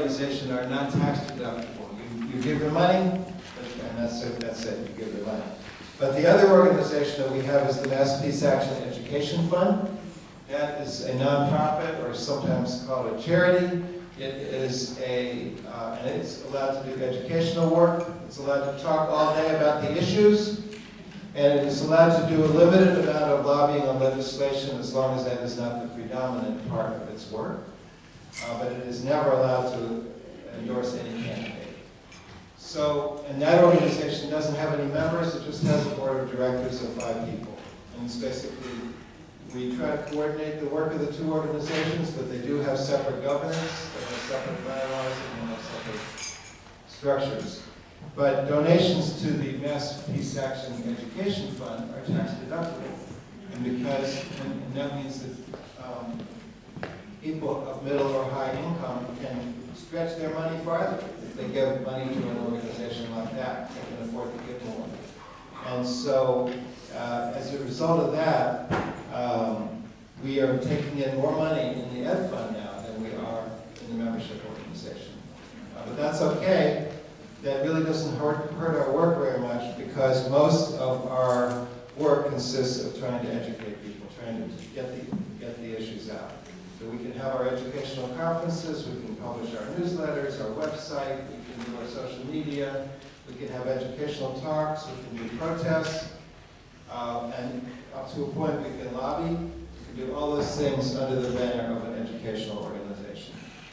organization are not tax deductible. You give your money, and that's it, you give your money. But the other organization that we have is the Mass Peace Action Education Fund. That is a nonprofit, or sometimes called a charity. It is and it's allowed to do educational work. It's allowed to talk all day about the issues. And it is allowed to do a limited amount of lobbying on legislation as long as that is not the predominant part of its work. But it is never allowed to endorse any candidate. So, and that organization doesn't have any members, it just has a board of directors of 5 people. And it's basically, we try to coordinate the work of the 2 organizations, but they do have separate governance, they have separate bylaws, and they have separate structures. But donations to the Mass Peace Action Education Fund are tax deductible. And that means that people of middle or high income can stretch their money farther. If they give money to an organization like that, they can afford to give more. And so, as a result of that, we are taking in more money in the Ed Fund now than we are in the membership organization. But that's okay. That really doesn't hurt our work very much, because most of our work consists of trying to educate people, trying to get the issues out. So we can have our educational conferences, we can publish our newsletters, our website, we can do our social media, we can have educational talks, we can do protests, and up to a point we can lobby. We can do all those things under the banner of an educational organization.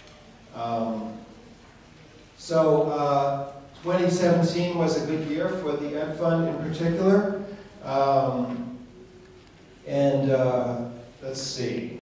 2017 was a good year for the Ed Fund in particular. Let's see.